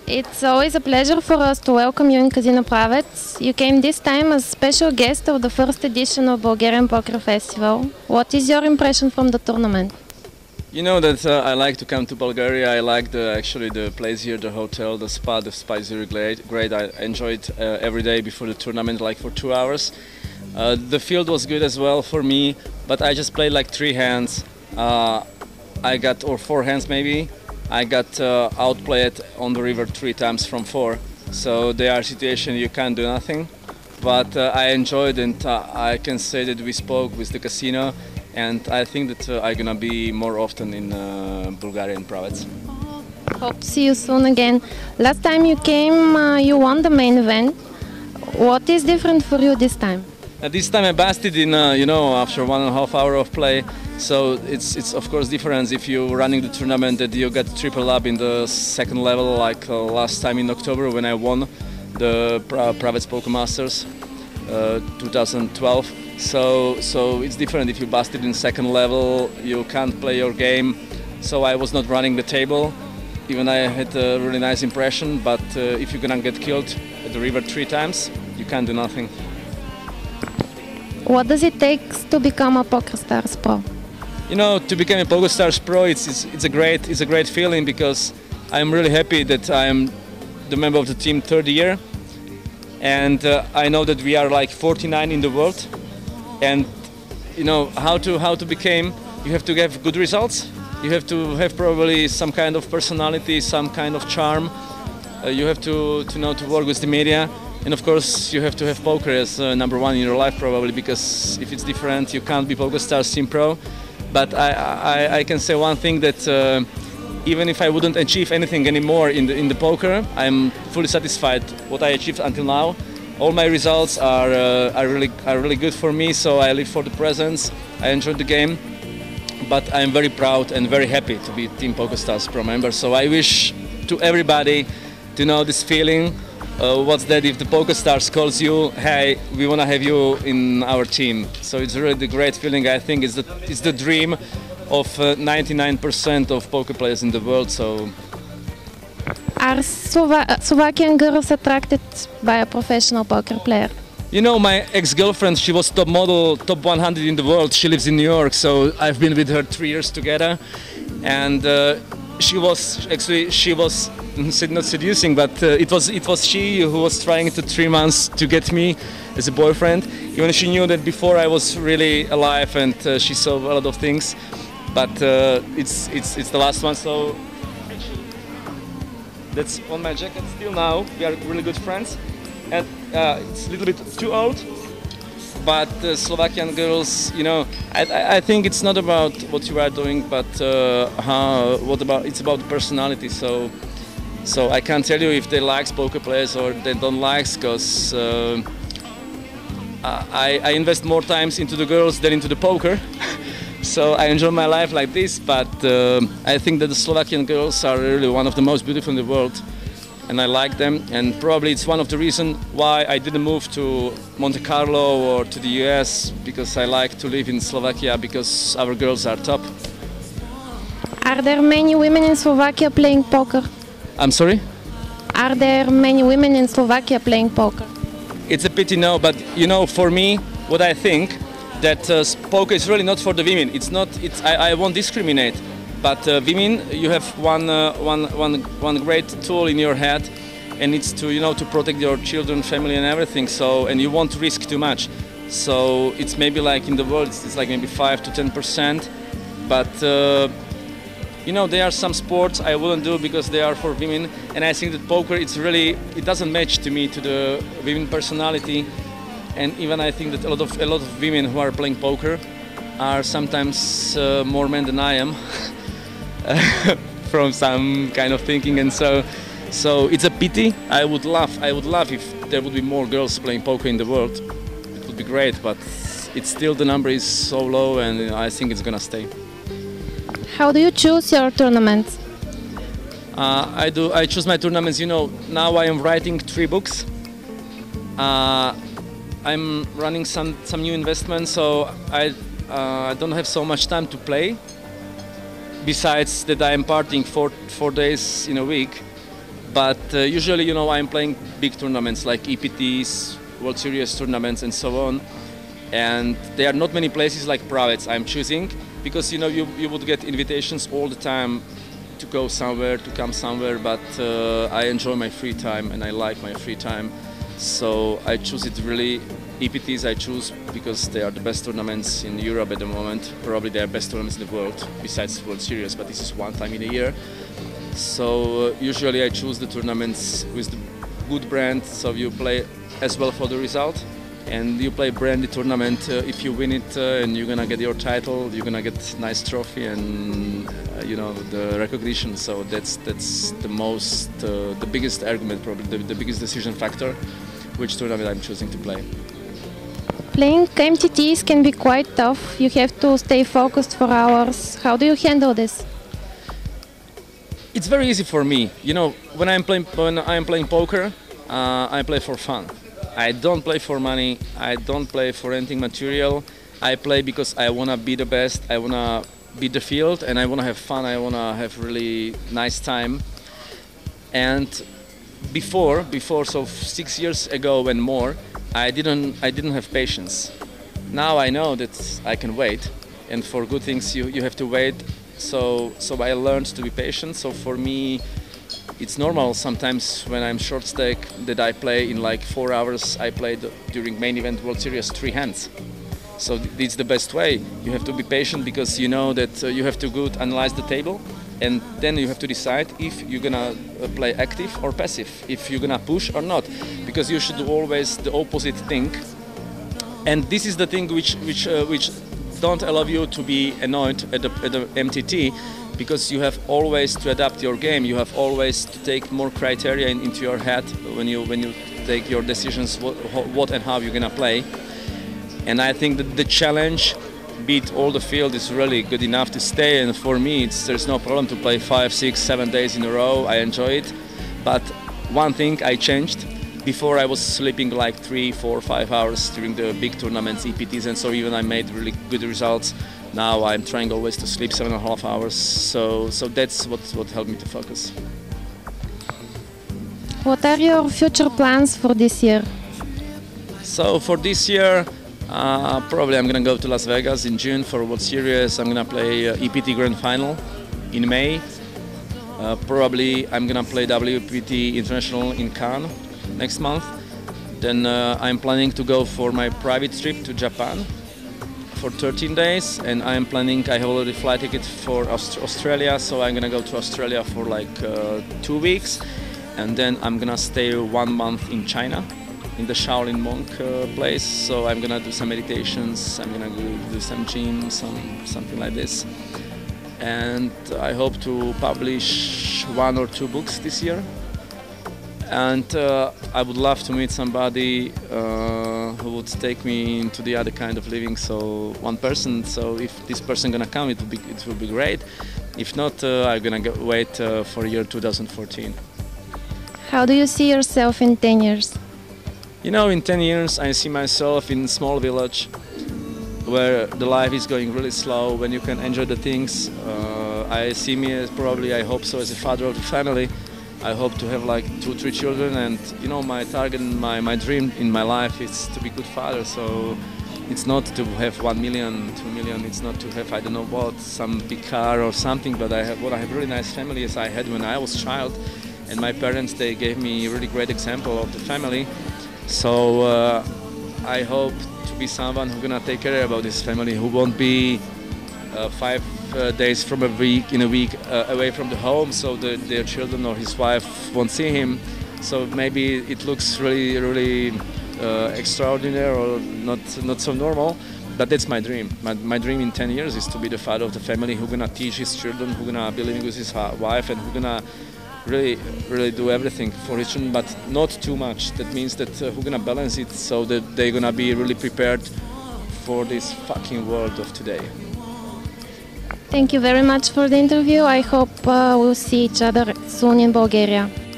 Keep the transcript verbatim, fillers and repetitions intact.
It's always a pleasure for us to welcome you in Casino Pravec. You came this time as special guest of the first edition of Bulgarian Poker Festival. What is your impression from the tournament? You know that uh, I like to come to Bulgaria. I like the, actually the place here, the hotel, the spa. The spa is really great. great. I enjoyed uh, every day before the tournament, like for two hours. Uh, the field was good as well for me, but I just played like three hands. Uh, I got, or four hands maybe. I got uh, outplayed on the river three times from four. So there are situations you can't do nothing. But uh, I enjoyed, and uh, I can say that we spoke with the casino, and I think that uh, I'm gonna be more often in uh, Bulgarian Pravec. Hope to see you soon again. Last time you came, uh, you won the main event. What is different for you this time? Uh, this time I busted in, uh, you know, after one and a half hour of play. So it's it's of course different if you're running the tournament that you get triple up in the second level, like uh, last time in October when I won the pra Pravec Poker Masters uh, two thousand twelve. So so it's different if you busted in second level, you can't play your game. So I was not running the table, even I had a really nice impression. But uh, if you're gonna get killed at the river three times, you can't do nothing. What does it take to become a PokerStars Pro? You know, to become a PokerStars Pro, it's, it's it's a great it's a great feeling because I'm really happy that I'm the member of the team third year, and uh, I know that we are like forty-nine in the world, and you know how to how to become. You have to have good results. You have to have probably some kind of personality, some kind of charm. Uh, you have to to know to work with the media. And of course, you have to have poker as uh, number one in your life, probably, because if it's different, you can't be PokerStars Team Pro. But I, I, I can say one thing, that uh, even if I wouldn't achieve anything anymore in the, in the poker, I'm fully satisfied what I achieved until now. All my results are, uh, are, really, are really good for me, so I live for the present. I enjoy the game, but I'm very proud and very happy to be Team PokerStars Pro member. So I wish to everybody to know this feeling. Uh, what's that if the PokerStars calls you, hey, we want to have you in our team. So it's really the great feeling. I think it's the, it's the dream of ninety-nine percent uh, of poker players in the world. So, Are Slova Slovakian girls attracted by a professional poker player? You know, my ex-girlfriend, she was top model, top one hundred in the world. She lives in New York, so I've been with her three years together. And uh, she was, actually, she was not seducing, but uh, it was it was she who was trying to three months to get me as a boyfriend. Even she knew that before I was really alive, and uh, she saw a lot of things. But uh, it's it's it's the last one, so that's on my jacket still now. We are really good friends, and uh, it's a little bit too old. But uh, Slovakian girls, you know, I, I think it's not about what you are doing, but uh, how, what about it's about personality. So. So I can't tell you if they like poker players or they don't like, because uh, I, I invest more times into the girls than into the poker. So I enjoy my life like this, but uh, I think that the Slovakian girls are really one of the most beautiful in the world, and I like them. And probably it's one of the reasons why I didn't move to Monte Carlo or to the U S, because I like to live in Slovakia, because our girls are top. Are there many women in Slovakia playing poker? I'm sorry? Are there many women in Slovakia playing poker? It's a pity, no, but you know, for me, what I think, that uh, poker is really not for the women. It's not, it's, I, I won't discriminate, but uh, women, you have one, uh, one, one, one great tool in your head, and it's to, you know, to protect your children, family and everything, so, and you won't risk too much. So it's maybe like in the world, it's, it's like maybe five to ten percent, but uh, you know, there are some sports I wouldn't do because they are for women, and I think that poker, it's really, it doesn't match to me, to the women personality, and even I think that a lot of a lot of women who are playing poker are sometimes uh, more men than I am, from some kind of thinking, and so so it's a pity. I would love, I would love if there would be more girls playing poker in the world. It would be great, but it's still, the number is so low, and I think it's gonna stay. How do you choose your tournaments? Uh, I do. I choose my tournaments. You know, now I am writing three books. Uh, I'm running some some new investments, so I uh, I don't have so much time to play. Besides that, I am partying four four days in a week. But uh, usually, you know, I'm playing big tournaments like E P Ts, World Series tournaments, and so on. And there are not many places like Pravec I'm choosing, because you know you, you would get invitations all the time to go somewhere, to come somewhere, but uh, I enjoy my free time and I like my free time. So I choose it really. E P Ts I choose because they are the best tournaments in Europe at the moment. Probably they are best tournaments in the world, besides World Series, but this is one time in a year. So uh, usually I choose the tournaments with the good brand, so you play as well for the result. And you play branded tournament, uh, if you win it uh, and you're gonna get your title, you're gonna get nice trophy and uh, you know the recognition. So that's that's the most, uh, the biggest argument, probably the, the biggest decision factor, which tournament I'm choosing to play. Playing M T Ts can be quite tough. You have to stay focused for hours. How do you handle this? It's very easy for me. You know, when I'm playing when I'm playing poker, uh, I play for fun. I don't play for money, I don't play for anything material. I play because I want to be the best, I want to beat the field, and I want to have fun, I want to have really nice time. And before, before, so six years ago and more, I didn't, I didn't have patience. Now I know that I can wait, and for good things you, you have to wait. So, so I learned to be patient. So for me, it's normal sometimes when I'm short stack that I play in like four hours. I played during main event World Series three hands. So it's the best way. You have to be patient because you know that uh, you have to good analyze the table, and then you have to decide if you're gonna uh, play active or passive, if you're gonna push or not, because you should do always the opposite thing. And this is the thing which which uh, which don't allow you to be annoyed at the, at the M T T. Because you have always to adapt your game, you have always to take more criteria in, into your head when you when you take your decisions, what, what and how you're gonna play. And I think that the challenge, beat all the field, is really good enough to stay. And for me, it's, there's no problem to play five, six, seven days in a row. I enjoy it. But one thing I changed. Before I was sleeping like three, four, five hours during the big tournaments, E P Ts, and so even I made really good results. Now I'm trying always to sleep seven and a half hours, so so that's what what helped me to focus. What are your future plans for this year? So for this year, uh, probably I'm gonna go to Las Vegas in June for World Series. I'm gonna play uh, E P T Grand Final in May. Uh, probably I'm gonna play W P T International in Cannes next month. Then uh, I'm planning to go for my private trip to Japan for thirteen days, and I'm planning, I have already flight ticket for Aust Australia, so I'm gonna go to Australia for like uh, two weeks, and then I'm gonna stay one month in China, in the Shaolin monk uh, place. So I'm gonna do some meditations, I'm gonna go do some gym, some something like this, and I hope to publish one or two books this year. And uh, I would love to meet somebody uh, who would take me into the other kind of living. So one person. So if this person gonna come, it will be it will be great. If not, uh, I'm gonna go wait uh, for year two thousand fourteen. How do you see yourself in ten years? You know, in ten years, I see myself in a small village where the life is going really slow, when you can enjoy the things. Uh, I see me as probably, I hope so, as a father of the family. I hope to have like two, three children, and you know, my target, my, my dream in my life is to be a good father. So it's not to have one million, two million, it's not to have, I don't know what, some big car or something, but I have what I have really nice family as I had when I was a child, and my parents, they gave me a really great example of the family. So uh, I hope to be someone who's gonna take care about this family, who won't be uh, five Uh, days from a week in a week uh, away from the home, so the, their children or his wife won't see him. So maybe it looks really, really uh, extraordinary or not not so normal, but that's my dream. My, my dream in ten years is to be the father of the family, who's gonna teach his children, who's gonna be living with his wife, and who's gonna really, really do everything for his children, but not too much. That means that uh, who's gonna balance it so that they're gonna be really prepared for this fucking world of today. Thank you very much for the interview. I hope uh, we'll see each other soon in Bulgaria.